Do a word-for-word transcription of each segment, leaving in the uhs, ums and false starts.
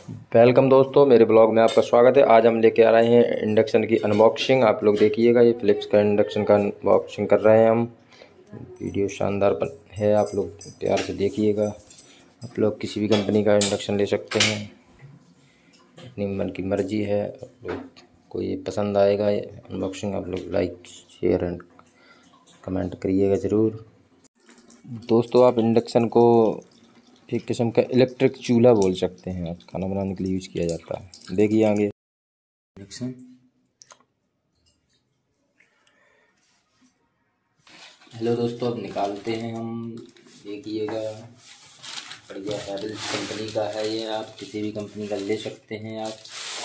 Welcome दोस्तों, मेरे blog में आपका स्वागत है। आज हम लेके आ रहे हैं इंडक्शन की अनबॉक्सिंग। आप लोग देखिएगा, ये फिलिप्स का इंडक्शन का अनबॉक्सिंग कर रहे हैं हम। वीडियो शानदार बन है, आप लोग प्यार से देखिएगा। आप लोग किसी भी कंपनी का इंडक्शन ले सकते हैं, अपनी मन की मर्जी है। आप लोग को ये पसंद आएगा ये अनबॉक्सिंग, आप लोग लाइक शेयर एंड कमेंट करिएगा ज़रूर। दोस्तों, आप इंडक्शन को एक किस्म का इलेक्ट्रिक चूल्हा बोल सकते हैं। आप खाना बनाने के लिए यूज़ किया जाता है। देखिए आगे इंडक्शन। हेलो दोस्तों, अब निकालते हैं हम। देखिएगा, बढ़िया हैवेल्स कंपनी का है ये। आप किसी भी कंपनी का ले सकते हैं आप।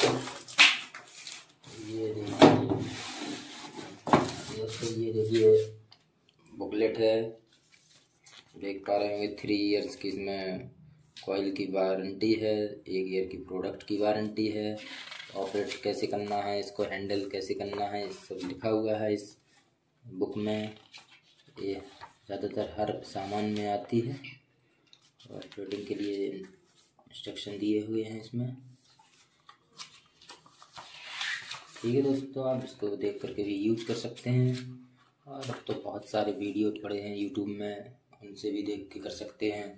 ये देखिए दोस्तों, ये देखिए बुकलेट है। देख पा रहे होंगे, थ्री इयर्स की इसमें कॉइल की वारंटी है, एक ईयर की प्रोडक्ट की वारंटी है। ऑपरेट कैसे करना है, इसको हैंडल कैसे करना है, इस सब लिखा हुआ है इस बुक में। ये ज़्यादातर हर सामान में आती है और ऑपरेटिंग के लिए इंस्ट्रक्शन दिए हुए हैं इसमें। ठीक है दोस्तों, आप इसको देख करके भी यूज कर सकते हैं। और अब तो बहुत सारे वीडियो पड़े हैं यूट्यूब में, उनसे भी देख के कर सकते हैं।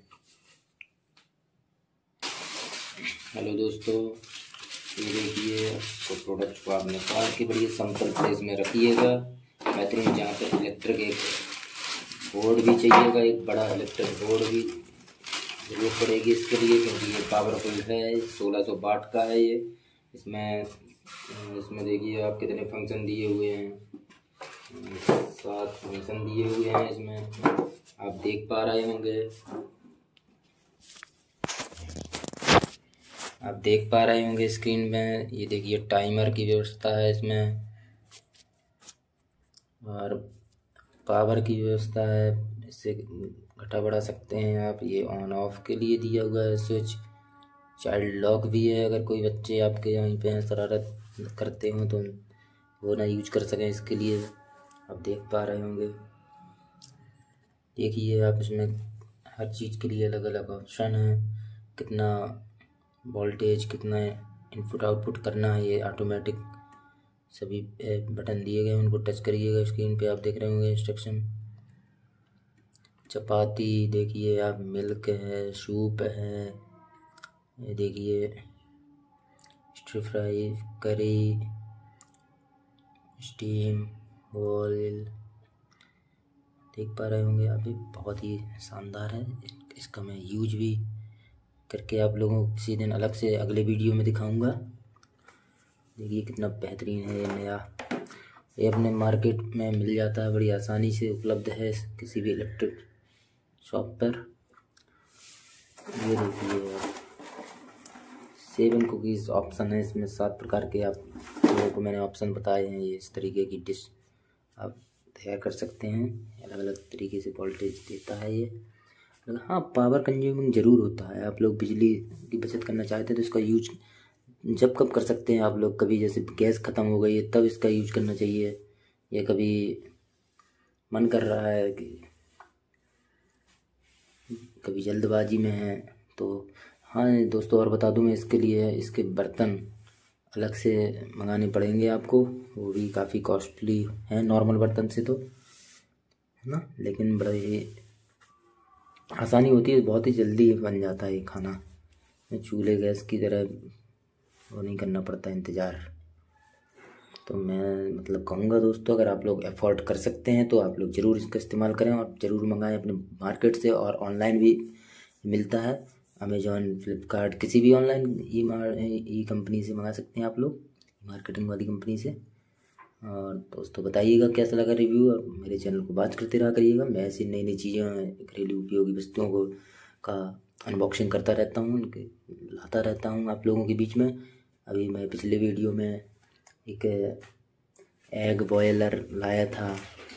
हेलो दोस्तों, ये देखिए, तो प्रोडक्ट को आप निकाल के बढ़िया समतल प्लेस में रखिएगा। बेहतरीन, जहाँ पे इलेक्ट्रिक एक बोर्ड भी चाहिएगा, एक बड़ा इलेक्ट्रिक बोर्ड भी जरूरत पड़ेगी इसके लिए, क्योंकि ये पावरफुल है। सोलह सौ वाट का है ये। इसमें इसमें देखिए आप कितने फंक्शन दिए हुए हैं, सात फंक्शन दिए हुए हैं इसमें, आप देख पा रहे होंगे। आप देख पा रहे होंगे स्क्रीन में। ये देखिए, टाइमर की व्यवस्था है इसमें और पावर की व्यवस्था है। इससे घटा बढ़ा सकते हैं आप। ये ऑन ऑफ के लिए दिया हुआ है स्विच। चाइल्ड लॉक भी है, अगर कोई बच्चे आपके यहीं पे शरारत करते हो तो वो ना यूज कर सकें, इसके लिए आप देख पा रहे होंगे। देखिए आप, इसमें हर चीज़ के लिए अलग अलग ऑप्शन है। कितना वोल्टेज, कितना इनपुट आउटपुट करना है, ये ऑटोमेटिक सभी बटन दिए गए, उनको टच करिएगा। स्क्रीन पे आप देख रहे होंगे इंस्ट्रक्शन। चपाती देखिए आप, मिल्क है, सूप है, ये देखिए stir fry, curry, steam, boil, देख पा रहे होंगे आप। भी बहुत ही शानदार है। इसका मैं यूज भी करके आप लोगों को किसी दिन अलग से अगले वीडियो में दिखाऊंगा। देखिए कितना बेहतरीन है ये नया। ये अपने मार्केट में मिल जाता है, बड़ी आसानी से उपलब्ध है किसी भी इलेक्ट्रिक शॉप पर। ये देखिए, सेवन कुकीज़ ऑप्शन है इसमें। सात प्रकार के आप लोगों को मैंने ऑप्शन बताए हैं। ये इस तरीके की डिश आप तैयार कर सकते हैं। अलग अलग तरीके से वोल्टेज देता है ये। हाँ, पावर कंज्यूमिंग ज़रूर होता है। आप लोग बिजली की बचत करना चाहते हैं तो इसका यूज जब कब कर सकते हैं आप लोग। कभी जैसे गैस ख़त्म हो गई है तब इसका यूज करना चाहिए, या कभी मन कर रहा है कि कभी जल्दबाजी में है तो। हाँ दोस्तों, और बता दूं मैं, इसके लिए इसके बर्तन अलग से मंगाने पड़ेंगे आपको। वो भी काफ़ी कॉस्टली हैं नॉर्मल बर्तन से तो, है ना। लेकिन बड़ा ही आसानी होती है, बहुत ही जल्दी बन जाता है ये खाना। चूल्हे गैस की तरह वो नहीं करना पड़ता इंतज़ार। तो मैं मतलब कहूँगा दोस्तों, अगर आप लोग अफोर्ड कर सकते हैं तो आप लोग ज़रूर इसका इस्तेमाल करें और ज़रूर मंगाएं अपने मार्केट से। और ऑनलाइन भी मिलता है, अमेजॉन, फ्लिपकार्ट, किसी भी ऑनलाइन ई मार ई कंपनी से मंगा सकते हैं आप लोग, मार्केटिंग वाली कंपनी से। और दोस्तों बताइएगा कैसा लगा रिव्यू, और मेरे चैनल को बात करते रहा करिएगा। मैं ऐसी नई नई चीज़ें, घरेलू उपयोगी वस्तुओं को का अनबॉक्सिंग करता रहता हूँ, उनके लाता रहता हूँ आप लोगों के बीच में। अभी मैं पिछले वीडियो में एक एग बॉयलर लाया था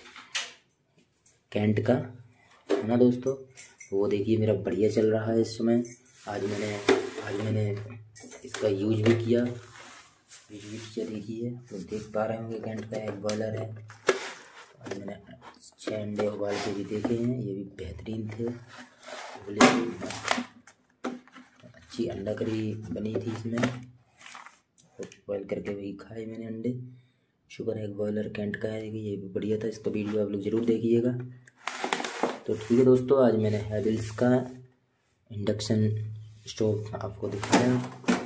कैंट का, है ना दोस्तों। वो देखिए मेरा बढ़िया चल रहा है इस समय। आज मैंने आज मैंने इसका यूज भी किया यूज भी किया देखिए, तो देख पा रहे होंगे कैंट का एग बॉयलर है। आज मैंने छः अंडे उबाल के भी देखे हैं, ये भी बेहतरीन थे, बोले अच्छी अंडा करी बनी थी इसमें, बॉयल करके वही खाए मैंने अंडे। शुगर एग बॉयलर कैंट का है, ये भी बढ़िया था। इसका वीडियो आप लोग ज़रूर देखिएगा। तो ठीक है दोस्तों, आज मैंने हैवेल्स का इंडक्शन स्टोव आपको दिखाया,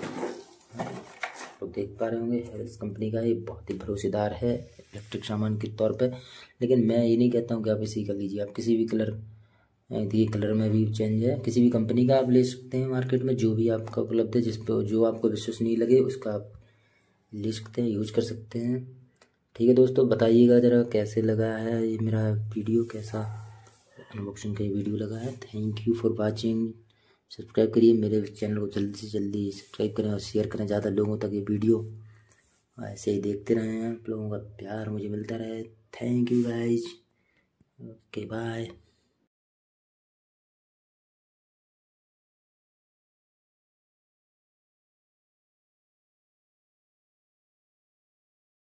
तो देख पा रहे होंगे हैवेल्स कंपनी का। ये बहुत ही भरोसेदार है इलेक्ट्रिक सामान के तौर पे। लेकिन मैं ये नहीं कहता हूँ कि आप इसी का लीजिए, आप किसी भी कलर, ये कलर में भी चेंज है, किसी भी कंपनी का आप ले सकते हैं मार्केट में, जो भी आपका उपलब्ध है, जिस पे जो आपको विश्वसनीय लगे उसका आप ले सकते हैं, यूज कर सकते हैं। ठीक है दोस्तों, बताइएगा ज़रा कैसे लगा है ये मेरा वीडियो, कैसा अनबॉक्सिंग का ये वीडियो लगा है। Thank you for watching. Subscribe करिए मेरे चैनल को, जल्दी से जल्दी सब्सक्राइब करें और शेयर करें ज़्यादा लोगों तक ये वीडियो। ऐसे ही देखते रहें, आप लोगों का प्यार मुझे मिलता रहे। Thank you guys, okay bye.